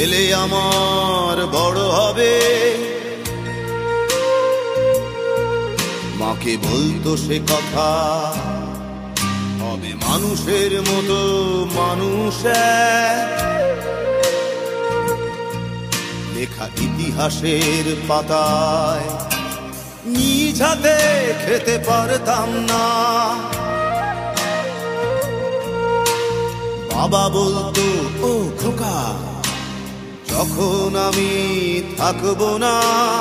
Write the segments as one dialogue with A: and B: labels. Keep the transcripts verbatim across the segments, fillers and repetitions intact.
A: ছেলে আমার বড় হবে, মাকে বলতো সে কথা, হবে মানুষের মতো মানুষ। লেখা ইতিহাসের পাতায় নিজ হাতে খেতে পারতাম না। বাবা বলতো, ও খোকা, যখন আমি থাকবো না,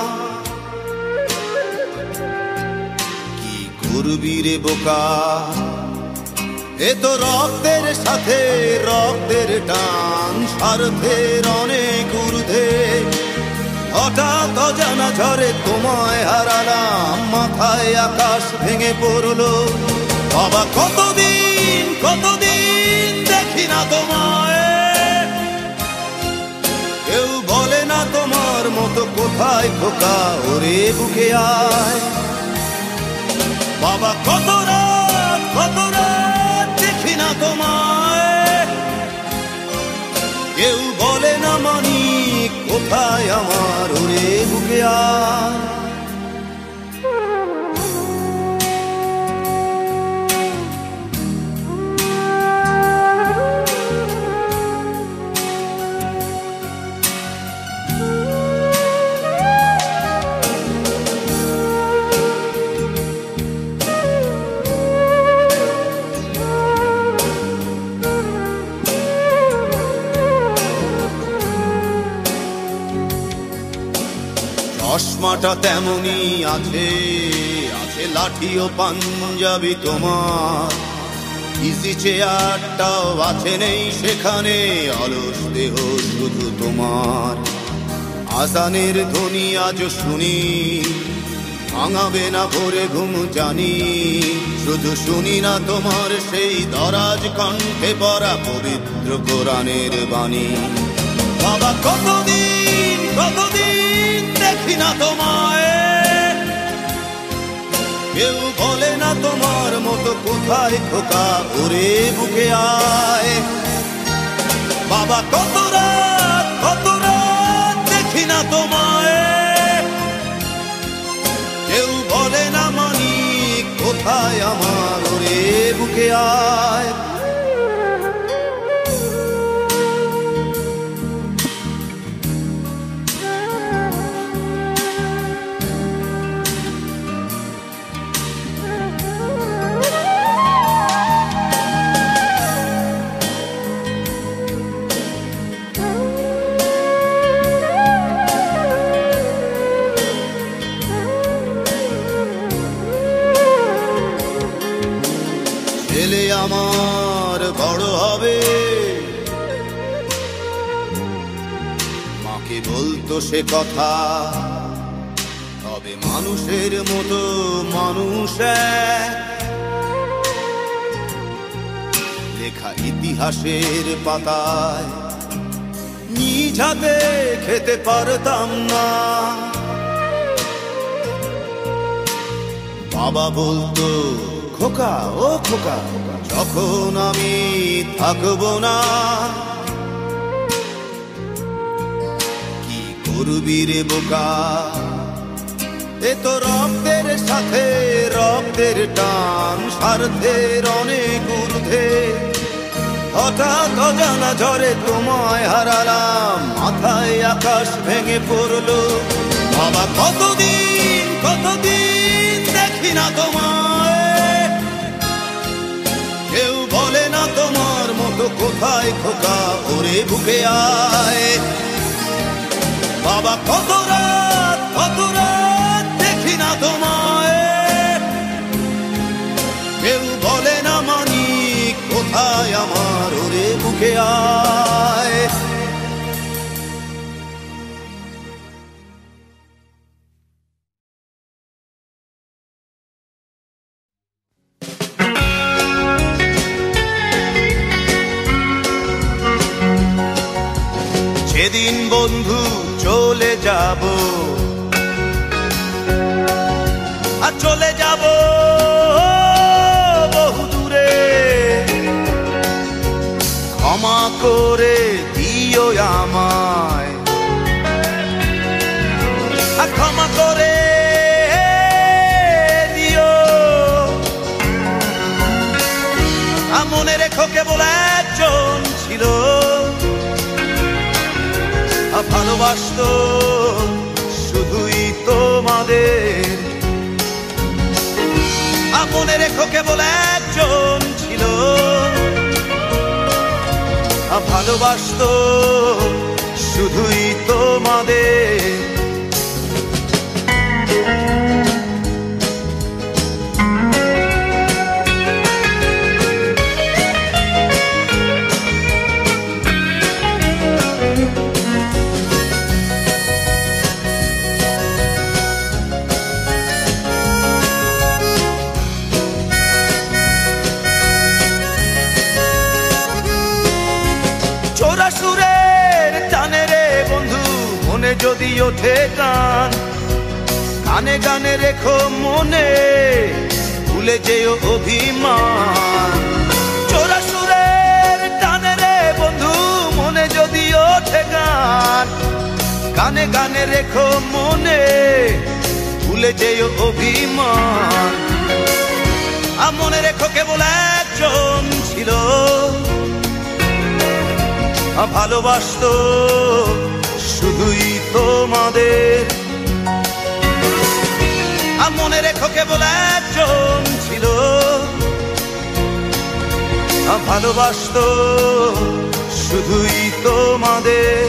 A: কি করবি রে বোকা, এ তো রক্তের সাথে রক্তের টান, স্বার্থের অনেক ঊর্ধ্বে। হঠাৎ অজানা ঝড়ে তোমায় হারালাম, মাথায় আকাশ ভেঙে পড়লো। বাবা কতদিন কতদিন দেখি না তোমায়, কেউ বলে না তোমার মতো কোথায় খোকা, ওরে বুকে আয়। বাবা কত রাত কত রাত দেখি না তোমায়, কেউ বলে না মানি কোথায় আমার, ওরে বুকে আয়। চশমাটা তেমনি আছে, আছে লাঠি ও পাঞ্জাবি তোমার, ইজি চেয়ারটাও আছে নেই সেখানে, অলস দেহ শুধু তোমার। আজানের ধ্বনি আজ শুনি, ভাঙাবে না ভোরে ঘুম জানি, শুধু শুনি না তোমার সেই দরাজ কণ্ঠে পড়া পবিত্র কোরআনের বাণী। বাবা কতদিন কতদিন দেখি না তোমায়, কেউ বলে না তোমার মতো কোথায় খোকা, ওরে বুকে আয়। বাবা কত রাত কত রাত দেখি না তোমায়, কেউ বলে না মানি কোথায় আমার, ওরে বুকে আয়। ছেলে আমার বড় হবে, মাকে বলতো সে কথা, হবে মানুষের মতো মানুষ। লেখা ইতিহাসের পাতায় নিজ হাতে খেতে পারতাম না। বাবা বলতো, খোকা ও খোকা, যখন আমি থাকবো না, কি করবি রে বোকা, এ তো রক্তের সাথে রক্তের টান, স্বার্থের অনেক ঊর্ধ্বে। হঠাৎ অজানা ঝড়ে তোমায় হারালাম, মাথায় আকাশ ভেঙে পড়লো। বাবা কতদিন কতদিন দেখি না তোমায়, কেউ বলে না তোমার মতো কোথায় খোকা, ওরে বুকে আয়। বাবা কত রাত কত রাত দেখি না তোমায়, কেউ বলে না মানি কোথায় আমার, ওরে বুকে আয়। যেদিন বন্ধু চলে যাব, আর চলে যাব বহু দূরে, ক্ষমা করে দিও দিও আমায়, ক্ষমা করে দিও। মনে রেখো কেবল একজন ছিল, ভালোবাসতো শুধুই তোমাদের। মনে রেখো কেবল একজন ছিল, ভালোবাসতো শুধুই তোমাদের। সুরের টানে রে বন্ধু মনে যদি ওঠে গান, গানে গানে রেখো মনে ভুলে যেও অভিমান। চোরা সুরের টানে রে বন্ধু মনে যদি ওঠে গান, গানে গানে রেখো মনে ভুলে যেও অভিমান। মনে রেখো কেবল একজন ছিল, ভালোবাসতো শুধুই তোমাদের। মনে রেখো কেবল একজন ছিল, ভালোবাসতো শুধুই তোমাদের।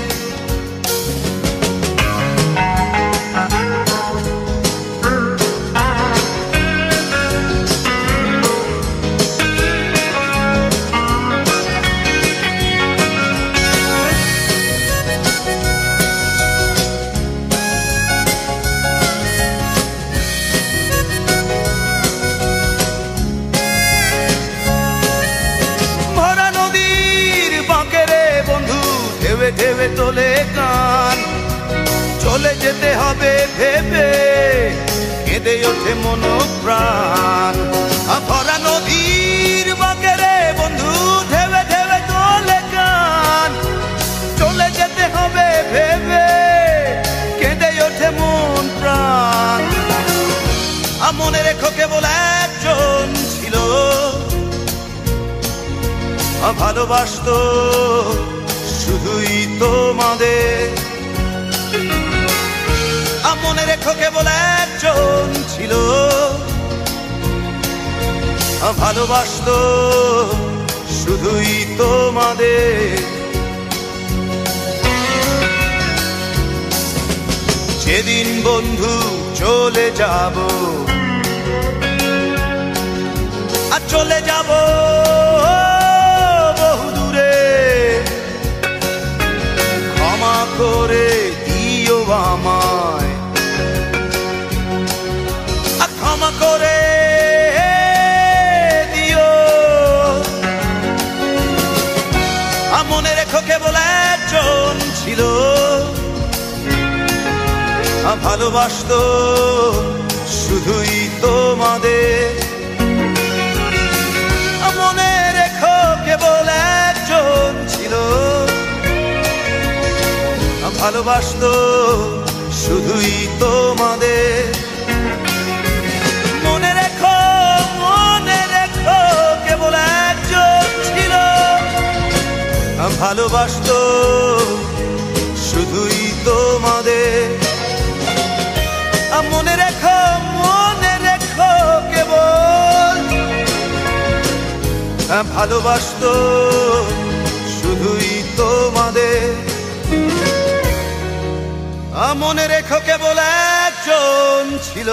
A: ঢেবে তোলে গান, চলে যেতে হবে ভেবে কেঁদে ওঠে মন প্রাণ। ভরা নদীর বাঁকে রে বন্ধু ঢেবে ঢেবে তোলে গান, চলে যেতে হবে ভেবে কেঁদে ওঠে মন প্রাণ। মনে রেখো কেবল একজন ছিল, ভালোবাসতো শুধুই তোমাদের। মনে রেখো কেবল একজন ছিল, ভালোবাসতো শুধুই তোমাদের। যেদিন বন্ধু চলে যাব, আর চলে যাব করে দিও আমায়, ক্ষমা করে দিও। মনে রেখো কেবল একজন ছিল, ভালোবাসতো শুধুই তোমাদের। মনে রেখো কেবল একজন ছিল, ভালোবাসতো শুধুই তোমাদের। মনে রেখো মনে রেখো কেবল একজন ছিল, ভালোবাসতো শুধুই তোমাদের। মনে রেখো মনে রেখো কেবল, ভালোবাসতো শুধুই তোমাদের। মনে রেখো কেবল একজন ছিল,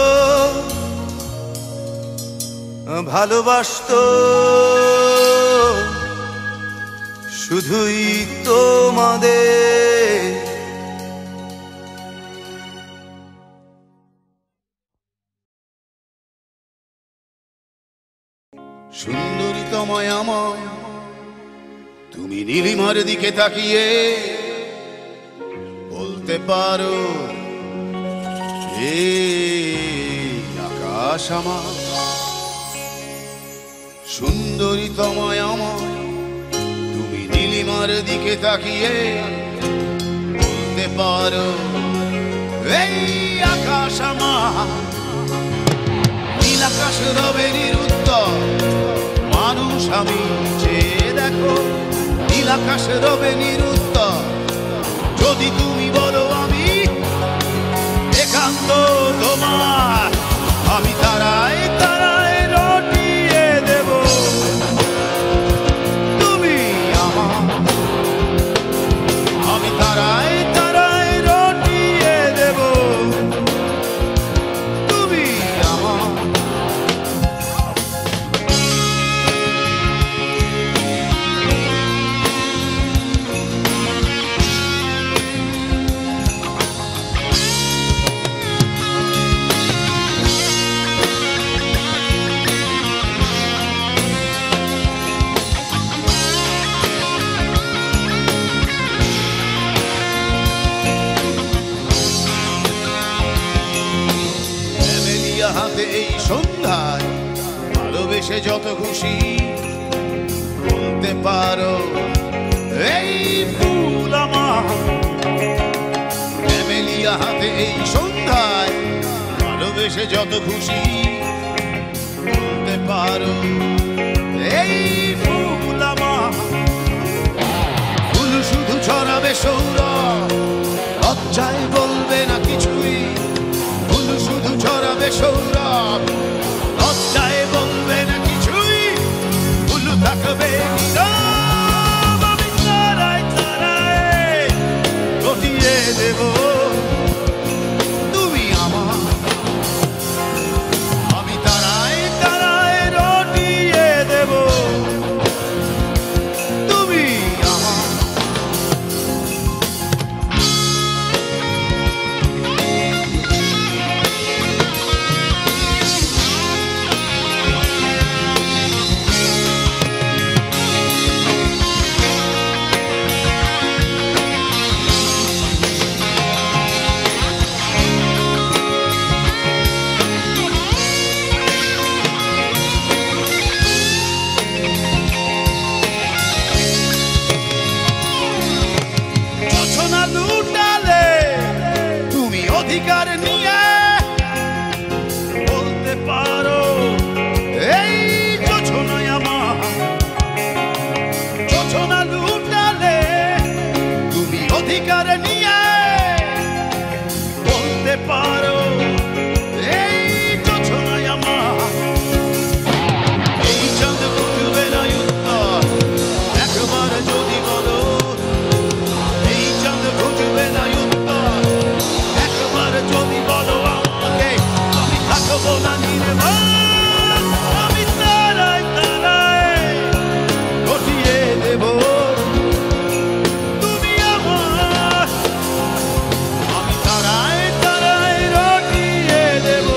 A: ভালোবাসতো শুধুই তোমাদের। সুন্দরী তোমায় আমায় তুমি নীলিমার দিকে তাকিয়ে বলতে পারো, এই আকাশ আমার। সুন্দরী তোমায় আমায় তুমি নীলিমার আমার দিকে তাকিয়ে বলতে পারো এই আকাশ আমার, নীল আকাশ রবে নিরুত্তর মানুষ আমি, চেয়ে দেখো নীল আকাশ রবে নিরুত্তর। যদি তুমি বলো আমি একান্ত তোমার, আমি তারায় তারায় রটিয়ে দেব। তুমি আমার, আমি তারায় তারায় রটিয়ে দেব। তুমি আমার। হাতে এই সন্ধ্যায় ভালোবেসে যত খুশি বলতে পারো এই ফুল আমার। ক্যামেলিয়া হাতে এই সন্ধ্যায় ভালোবেসে যত খুশি বলতে পারো এই ফুল আমার। ফুল শুধু ছড়াবে সৌরভ, লজ্জায় বলবে না কিছুই। ফুল শুধু ছড়াবে সৌরভ, লজ্জায় বলবে না কিছুই। ফুল থাকবে নীরব, আমি তারায় তারায় রটিয়ে দেব। তুমি আমার, আমি তারায় তারায় রটিয়ে দেব। তুমি আমার। অধিকার নিয়ে বলতে পারো এই যোছনায় আমার। যোছনা লুটালে তুমি অধিকার নিয়ে বলতে পারো এই যোছনায় আমার। এই চাঁদ খুঁজবে না উত্তর একবার যদি বলো, এই চাঁদ খুঁজবে না উত্তর যদি বলো আমাকে, আমি থাকবো না নির্বাণ, আমি তারায় তারায় রটিয়ে দেব। তুমি আমার, আমি তারায় তারায় রটিয়ে দেব।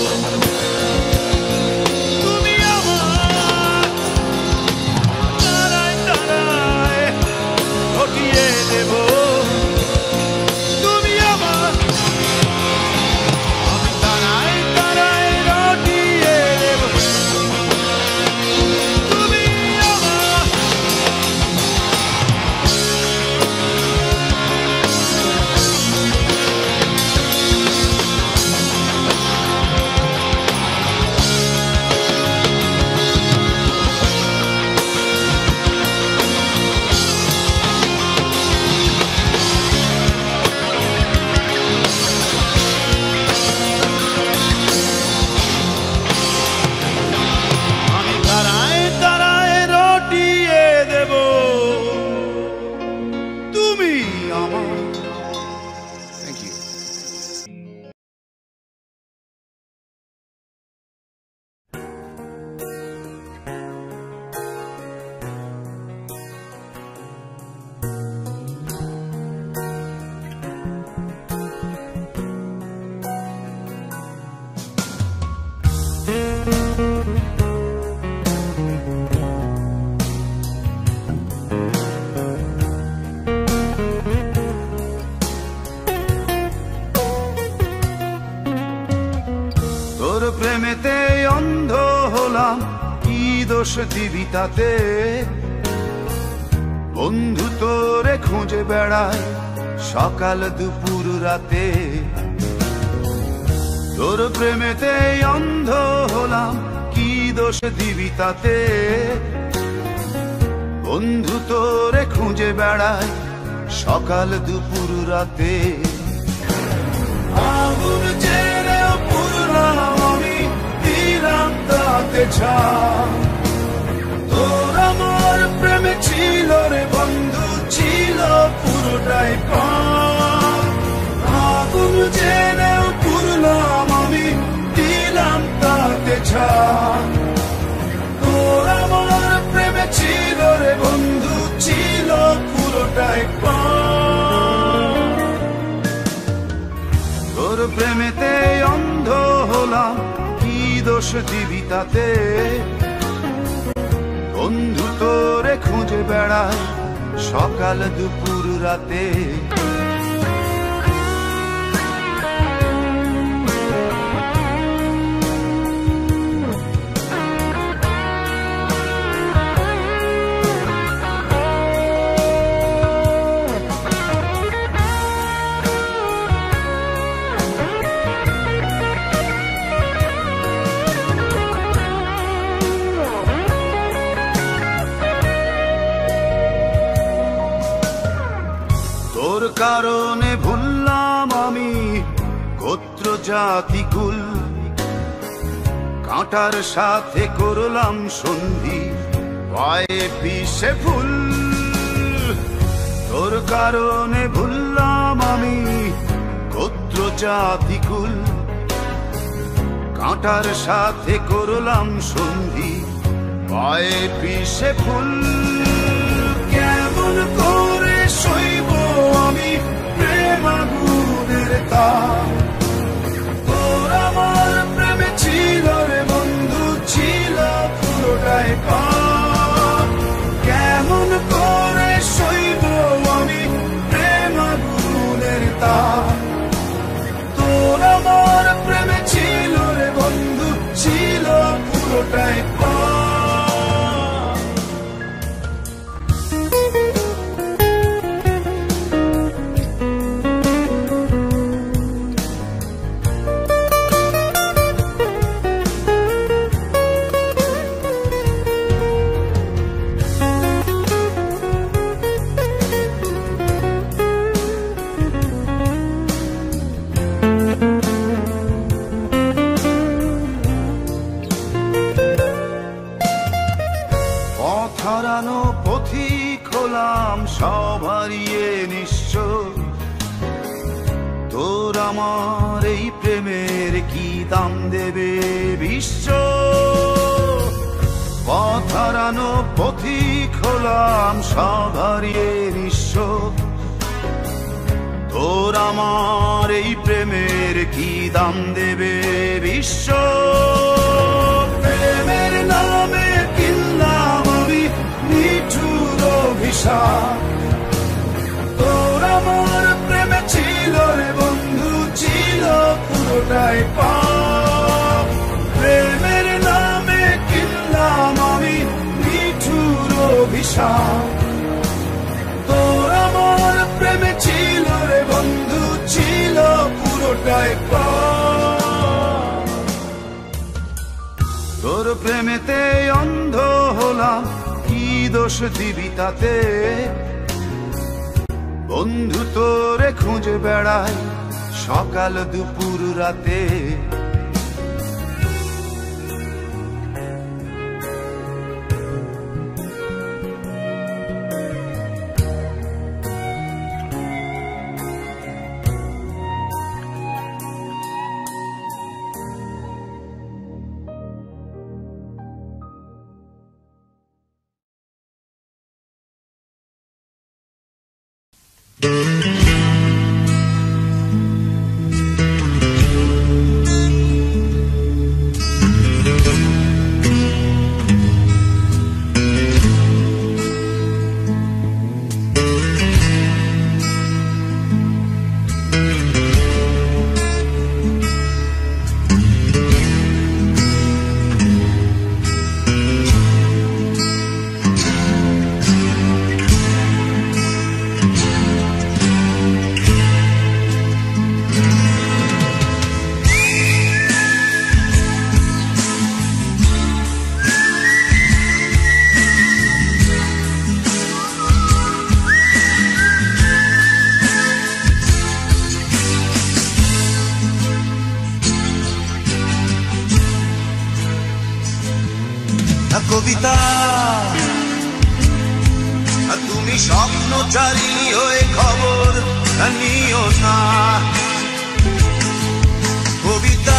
A: তুমি আমার, তারায় তারায় রটিয়ে দেব। প্রেমেতে অন্ধ হলাম, কি দোষ দিবি তাতে? বন্ধু তোরে খুঁজে বেড়াই সকাল দুপুর রাতে, তোর প্রেমেতে অন্ধ হলাম, কি দোষ দিবি তাতে। বন্ধু তোরে খুঁজে বেড়াই সকাল দুপুর রাতে, আগুন জেনেও পুরলাম আমি, দিলাম তাতে ছাপ। তোর আমার প্রেমে ছিল রে বন্ধু, ছিল পুরোটাই পাপ। আগুন জেনেও পুরলাম আমি, দিলাম তাতে ছাপ। তোর আমার প্রেমে ছিল রে বন্ধু, ছিল পুরোটাই পাপ। তোর প্রেমেতে অন্ধ হলাম, কি দোষ দিবি তাতে। বন্ধু তোরে খুঁজে বেড়াই সকাল দুপুর রাতে, তোর কারণে ভুললাম আমি গোত্র জাতি কুল, কাঁটার সাথে করলাম সন্ধি, পায়ে পিছে ফুল। তোর কারণে ভুললাম আমি গোত্র জাতি কুল, কাঁটার সাথে করলাম সন্ধি, পায়ে পিছে ফুল। কেমন করে সইব আমি প্রেম আগুনের তাপ। তোর আমার প্রেমে ছিল রে বন্ধু, ছিল পুরোটাই পাপ। কেমন করে সইব আমি প্রেম আগুনের তাপ। তোর আমার প্রেমে ছিল রে বন্ধু, ছিল পুরোটাই পাপ। হারানো পথিক হলাম সব হারিয়ে নিঃস্ব, তোর আমার এই প্রেমের কি দাম দেবে বিশ্ব। পথ হারানো পথিক হলাম সব হারিয়ে নিঃস্ব, তোর আমার এই প্রেমের কি দাম দেবে বিশ্ব। প্রেমের নামে কিনলাম আমি নিঠুর অভিশাপ। তোর আমার প্রেমে ছিল রে বন্ধু, ছিল পুরোটাই পাপ। প্রেমের নামে কিনলাম আমি নিঠুর অভিশাপ। তোর আমার প্রেমে ছিল রে বন্ধু, ছিল পুরোটাই পাপ। তোর প্রেমেতে অন্ধ হলাম, কি দোষ দিবি তাতে। বন্ধু তোরে খুঁজে বেড়াই সকাল দুপুর রাতে, কবিতা তুমি স্বপ্নচারিণী হয়ে খবর নিও না। কবিতা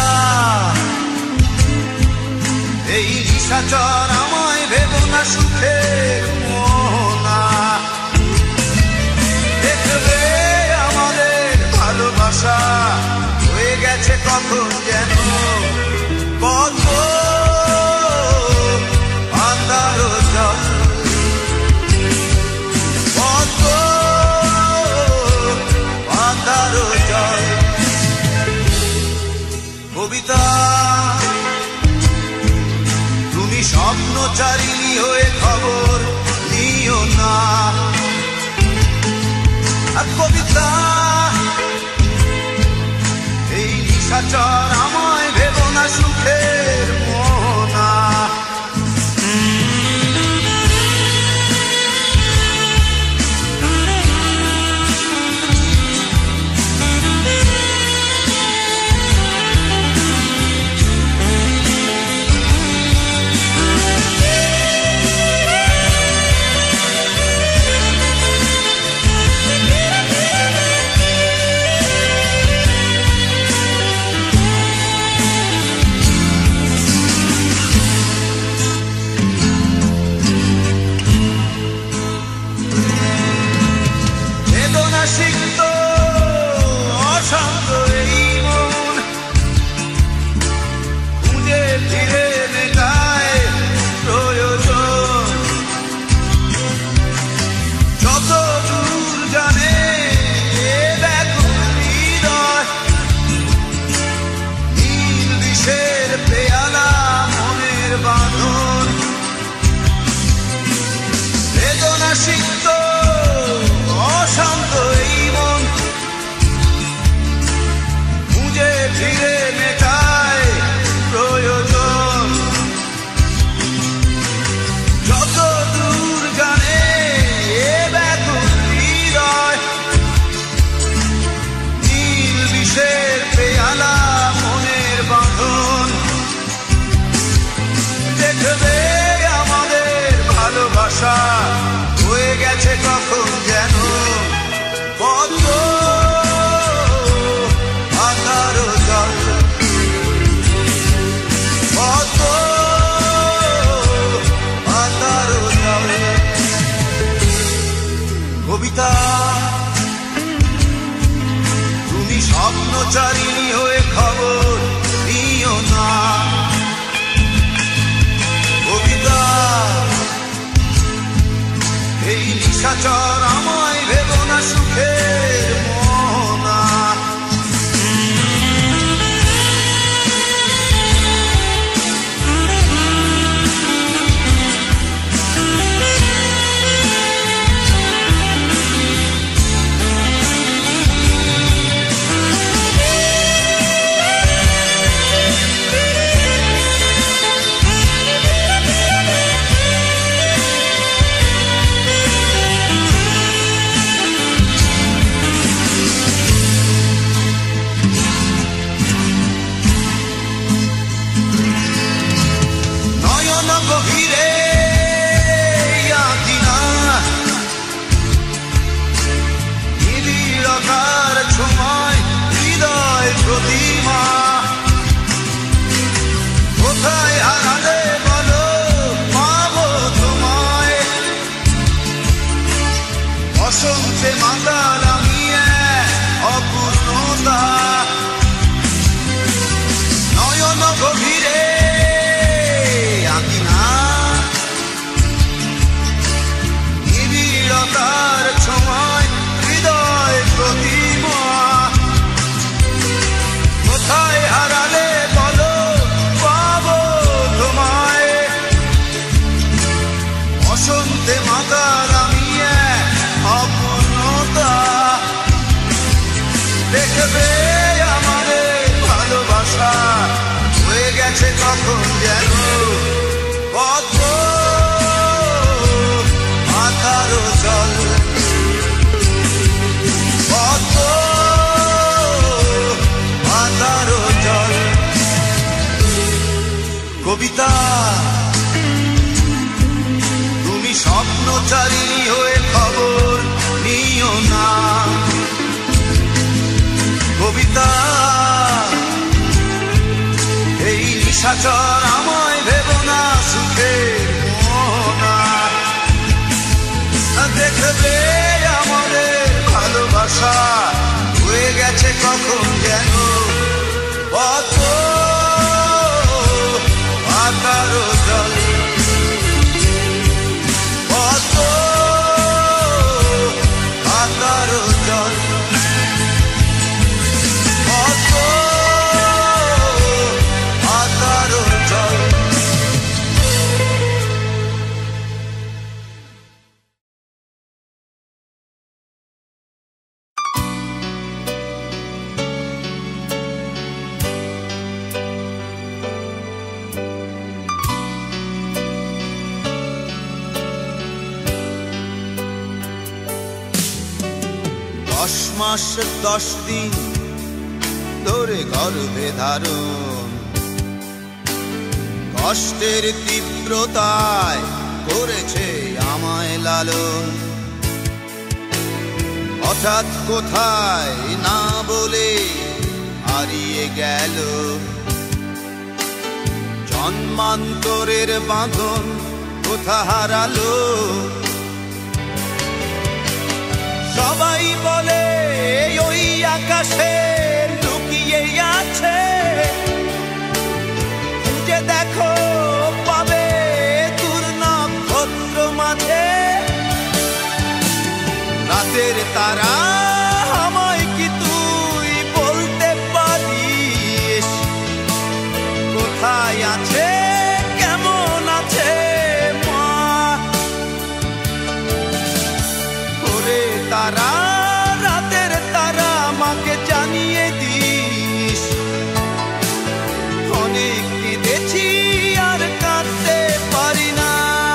A: এই নিশাচর আমায় ভেবো না সুখের মোহনা। দেখবে আমাদের ভালোবাসা হয়ে গেছে কখন যেন কত আন্ধার জল, কত আন্ধার জল। কবিতা তুমি স্বপ্নচারিণী হয়ে খবর নিও না। আর কবিতা এই নিশাচর আমায় ভেবো না সুখের মোহনা। সিক্ত অশান্ত এই মন খুঁজে ফিরে মেটায় প্রয়োজন। যত দূর জানে ব্যাকুল হৃদয়, নীল বিষের পেয়ালা মনের বাঁধন। বেদনা সিক্ত অশান্ত এই মন খুঁজে ফিরে মেটায় প্রয়োজন। যত দূর জানে ব্যাকুল হৃদয়, নীল বিষের পেয়ালা মনের বাঁধন। দেখবে আমাদের ভালোবাসা হয়ে গেছে কখন যেন কত আন্ধার জল, কত আন্ধার জল। কবিতা তুমি স্বপ্নচারিণী হয়ে খবর নিও না। কবিতা এই নিশাচর আমায় ভেবো না সুখের মোহনা। গভীরে নিবিড়তার ছোঁয়ায় হৃদয় প্রতিমা। কোথায় হারালে বলো পাবো তোমায়, বসন্তে মাতাল আমি অপূর্ণতা। নয়ন গভীরে নিবিড়তার ছোঁয়ায় হৃদয় প্রতিমা। কোথায় হারালে বলো পাবো তোমায়, বসন্তে মাতাল আমি অপূর্ণতা। দেখবে আমাদের ভালোবাসা হয়ে গেছে কখন যেন কত আন্ধার জল, কত আন্ধার জল। কবিতা ঈশ্বর আমায় ভেবো না সুখের মোহনা, দেখবে আমাদের ভালোবাসা হয়ে গেছে কখন যেন পদ্ম পাতারও জল, পদ্ম পাতারও জল, পদ্ম পাতারও জল। দশ মাস দশ দিন ধরে গর্ভে ধারণ, কষ্টের তীব্রতায় করেছে আমায় লালন, হঠাৎ কোথায় না বলে হারিয়ে গেল জন্মান্তরের বাঁধন, কোথা হারালো। সবাই বলে ওই আকাশে লুকিয়ে আছে, খুঁজে দেখো পাবে দূর নক্ষত্র মাঝে, রাতের তারা আমায় কি তুই বলতে পারিস, কোথায় আছে কেমন আছে মা, ওরে তারা রাতের তারা মাকে জানিয়ে দিস, অনেক কেঁদেছি আর কাঁদতে পারি না।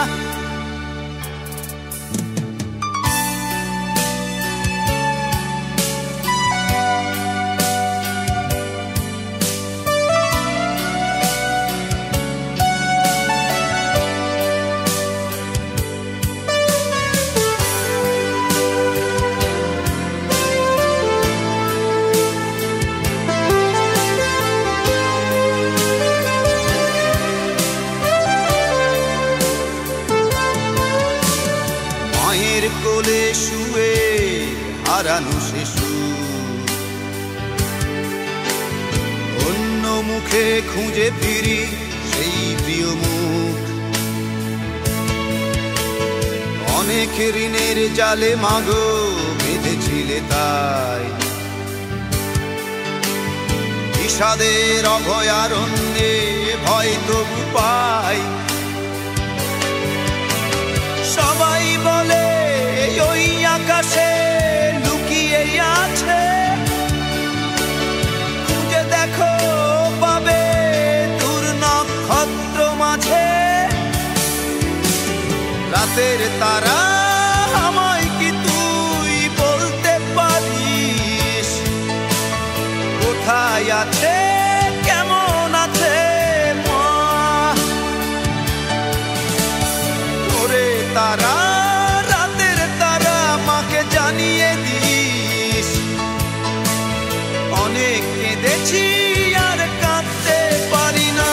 A: মায়ের কোলে শুয়ে হারানো শিশু, অন্য মুখে খুঁজে ফিরি সেই প্রিয় মুখ, অনেক ঋণের জালে মাগো বেঁধেছিলে তাই, বিষাদের অভয়ারণ্যে ভয় তবু পাই। সবাই বলে ওই আকাশে লুকিয়ে আছে, খুঁজে দেখো পাবে দূর নক্ষত্র মাঝে, রাতের তারা আমায় কি তুই বলতে পারিস, কোথায় আছে কেমন আছে মা, ওরে তারা রাতের তারা মাকে জানিয়ে দিস, অনেক কেঁদেছি আর কাঁদতে পারি না।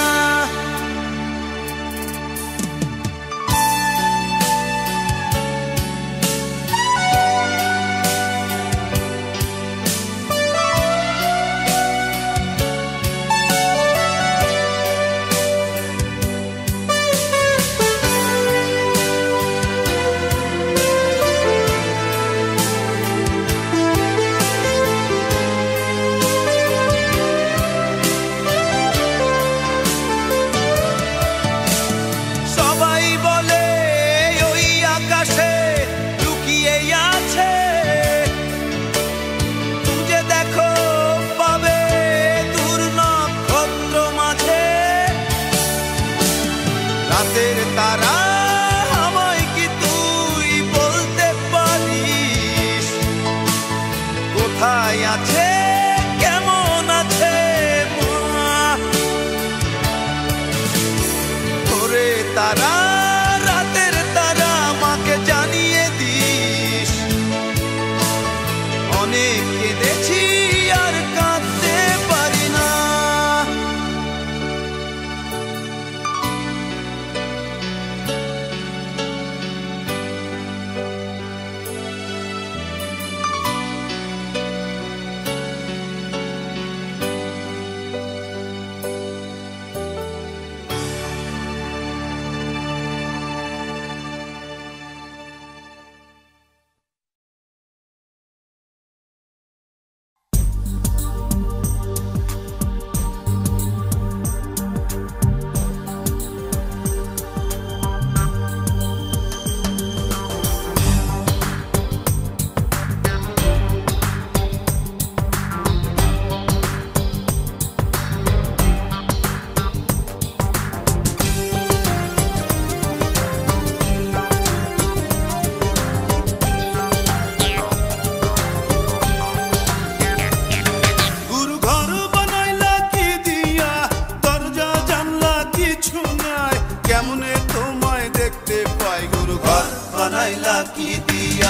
A: কি দিয়া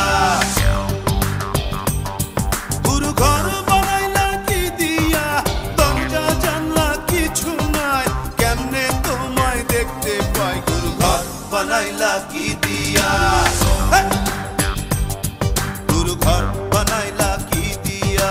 A: গুরু ঘর বানাইলা কি দিয়া দরজা জানলা কিছু নাই কেমনে তোমায় দেখতে পাই গুরু ঘর বানাইলা কি দিয়া গুরু ঘর বানাইলা কি দিয়া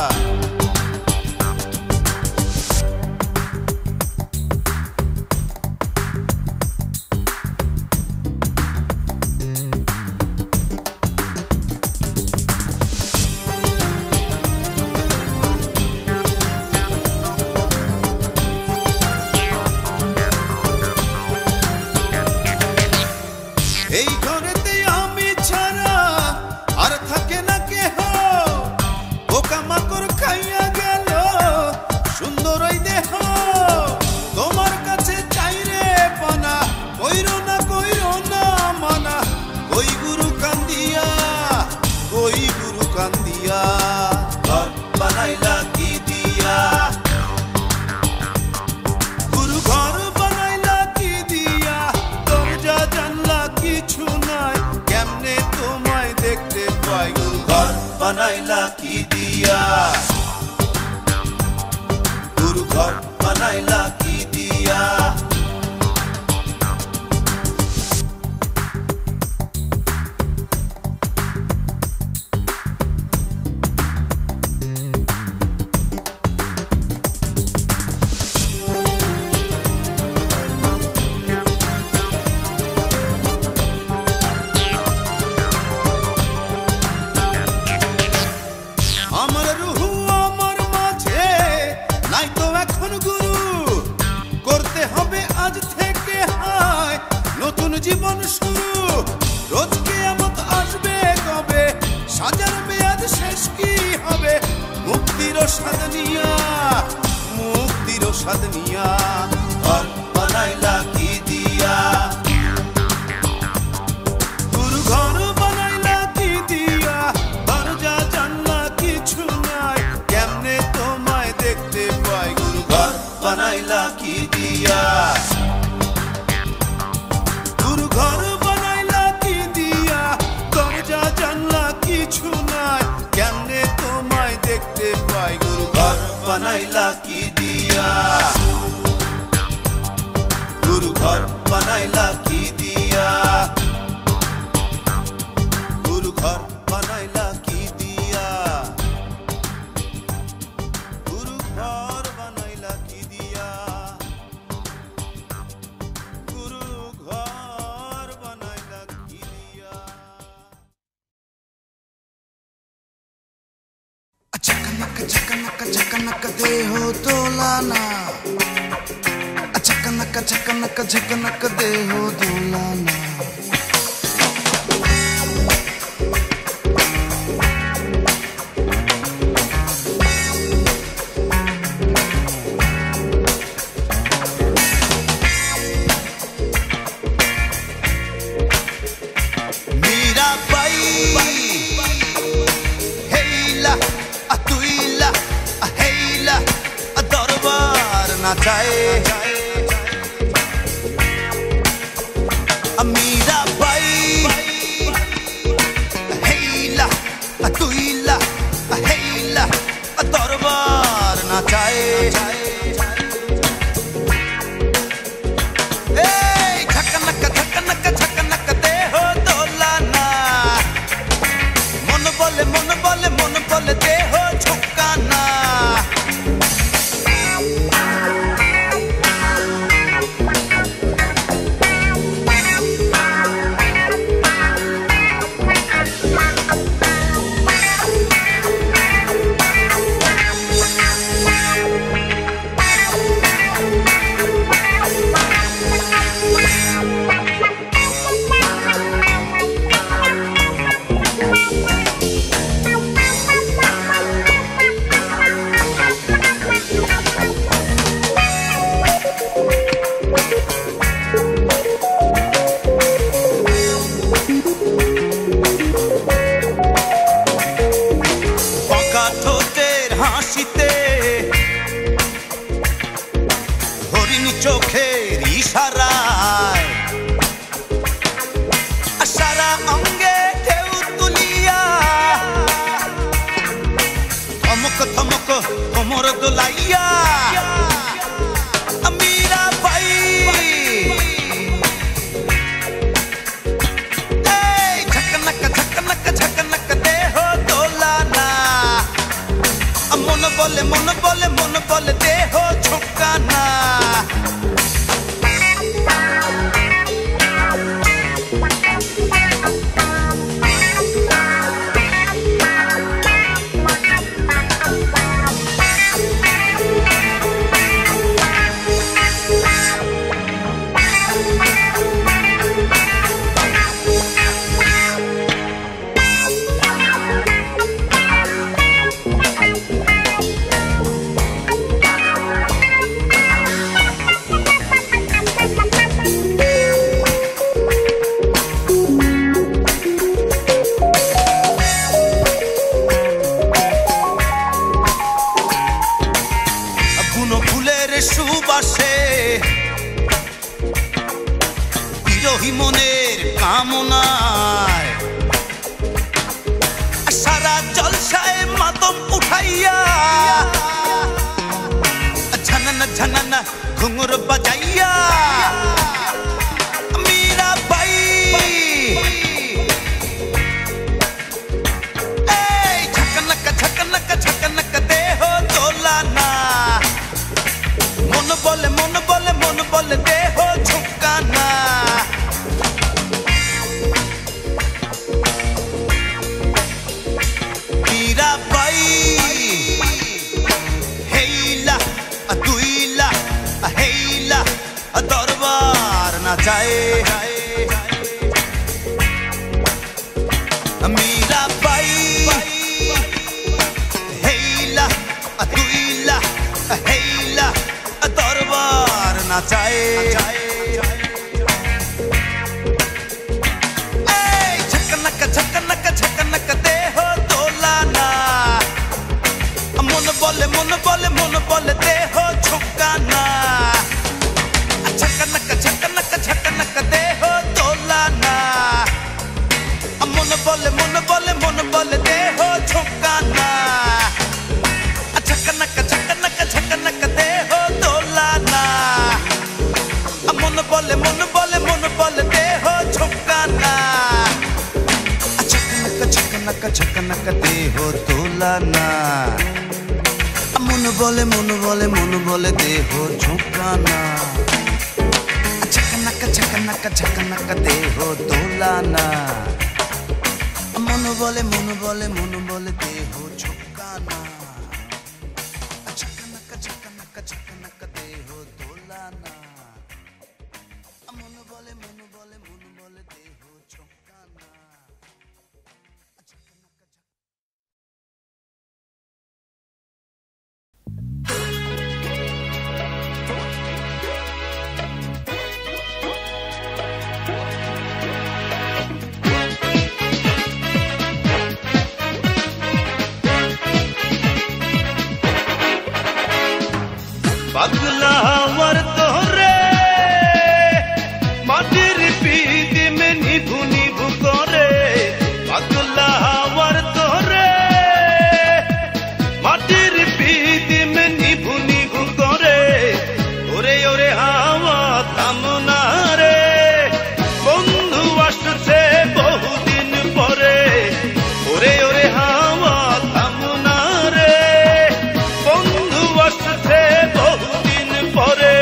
A: এই ঘরেতে আমি ছাড়া আর থাকে না কেহ পোকামাকড় খাইয়া গেল সুন্দর ওই দেহ তোমার কাছে চাই রে পানা কইরো না কইরো না মানা ওই গুরু কান্দিয়া ওই গুরু কান্দিয়া ঘর বানাইলা কি দিয়া গুরু ঘর বানাইলা কি দিয়া দরজা জানলা কিছু নাই কেমনে তোমায় দেখতে পাই গুরু ঘর বানাইলা কি দিয়া গুরু ঘর বানাইলা কি দিয়া আমার রুহু আমার মাঝে নাই তো এখন গুরু করতে হবে আজ থেকে হায় নতুন জীবন শুরু রোজ কিয়ামত আসবে কবে সাজার মেয়াদ শেষ কি হবে মুক্তির স্বাদ নিয়া মুক্তির স্বাদ নিয়া ঘর বানাইলা কি দিয়া গুরু ঘর বানাইলা কি দিয়া দরজা জানলা কিছু নাই কেমনে তোমায় দেখতে পাই গুরু ঘর বানাইলা কি দিয়া গুরু ঘর বানাইলা কি দিয়া দরজা জানলা কিছু নাই কেমনে তোমায় দেখতে পাই গুরু ঘর বানাইলা কি দিয়া গুরু ঘর বানাইলা কি দিয়া গুরু ঘর বানাইলা কি দিয়া গুরু ঘর বানাইলা কি দিয়া গুরু ঘর বানাইলা কি দিয়া
B: चकनक चकनक चकनक दे हो दोलाना चकनक चकनक चकनक दे हो दोलाना
A: मीरा बाई हेला अतुइला हेला दरबार नाचाए मीरा बाई हेला अतुइला हेला दरबार नाचाए झकनक झकनक झकनक दे हो दोलाना मन बोले मन बोले मन बोले दे हो झुकाना চোখের ইশারায় সারা অঙ্গে বলে মন বলে মন বলে দেহ ঝোঁকানা সুবাসে বিরহী মনের কামনায় সারা জলসায় মাতম উঠাইয়া ঝানানা ঝানানা ঘুঙুর বাজাইয়া মীরা বাই এই ঝকনক ঝকনক ঝকনক দেহ দোলানা মন বলে মন বলে মন বলে দেহ ঝোঁকানা মীরা বাই হেইলা দুইলা হেইলা দরবার না যায় মীরা বাই হেইলা দুইলা হেইলা দরবার না চায় এই ঝকনক ঝকনক ঝকনক দেহ দোলানা মন বলে মন বলে মন বলে দেহ ঝোঁকানা ঝকনক ঝকনক ঝকনক দেহ দোলানা মন বলে মন বলে মন বলে দেহ ঝোঁকানা ঝকনক ঝকনক ঝকনক দেহ দোলানা মন বলে মন বলে মন বলে দেহ ঝোঁকানা ঝকনক ঝকনক ঝকনক দেহ দোলানা মন বলে মন বলে মন বলে দেহ ঝোঁকানা ঝকনক ঝকনক ঝকনক দেহ দোলানা মন বলে মন বলে মন বলে দেহ ঝোঁকানা ঝকনক ঝকনক ঝকনক দেহ দোলানা মন বলে মন বলে মন বলে দেহ ঝোঁকানা পাগলা আমার তোরে মাটির পিঠ মে নিভু নিভু করে পাগলা আমার তোরে মাটির পিঠ মে নিভু নিভু করে ওরে ওরে হাওয়া থামনা রে বন্ধু আসছে বহুদিন পরে ওরে ওরে হাওয়া থামনা রে বন্ধু আসছে বহুদিন পরে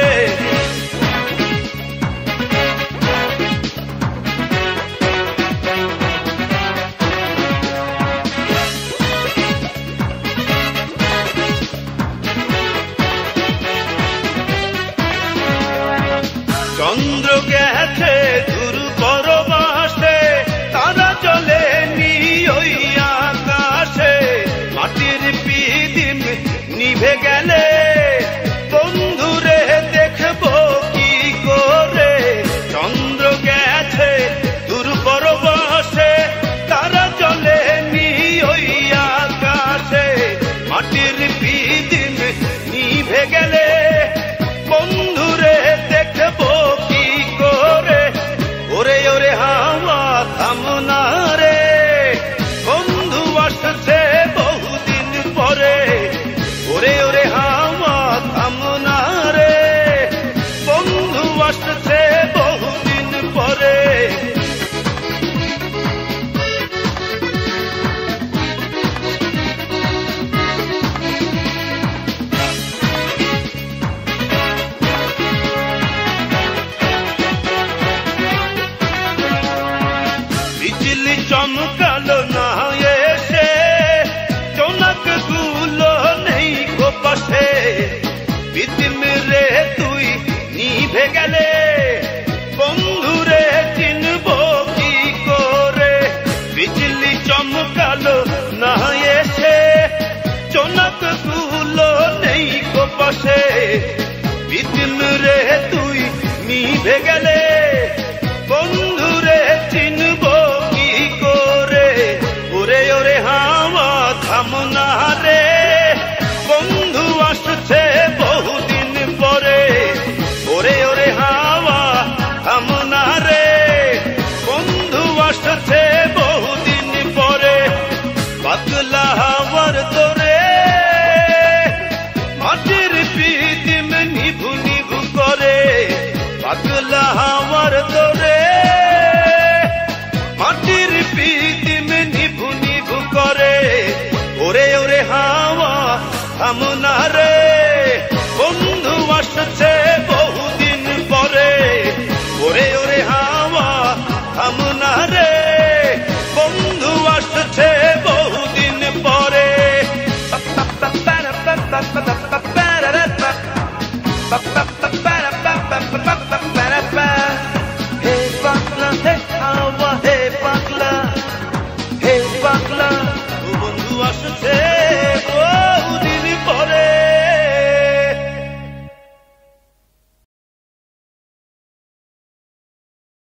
A: চন্দ্র গেছে দূর পরবাসে তারা চলে নি ওই আকাশে মাটির পিদিম নিভে গেলে বন্ধুরে দেখবো কি করে চন্দ্র গেছে দূর পরবাসে তারা চলে নি ওই আকাশে মাটির পিদিম নিভে গেলে বন্ধুরে দেখবো কি করে
C: না এসে চোনক গুলো নেই কো পাশে বিদিন রে তুই নিভে গেলে বন্ধু রে চিনব কি করে ওরে ওরে হাওয়া থামো না রে বন্ধু আসছে বহুদিন পরে ওরে ওরে হাওয়া থামো না রে বন্ধু আসছে বহুদিন পরে পাগলা হাওয়ার তোরে মাটির পিদিম নিভু নিভু করে পাগলা হাওয়ার তোরে মাটির পিদিম নিভু নিভু করে ওরে ওরে হাওয়া থামো না রে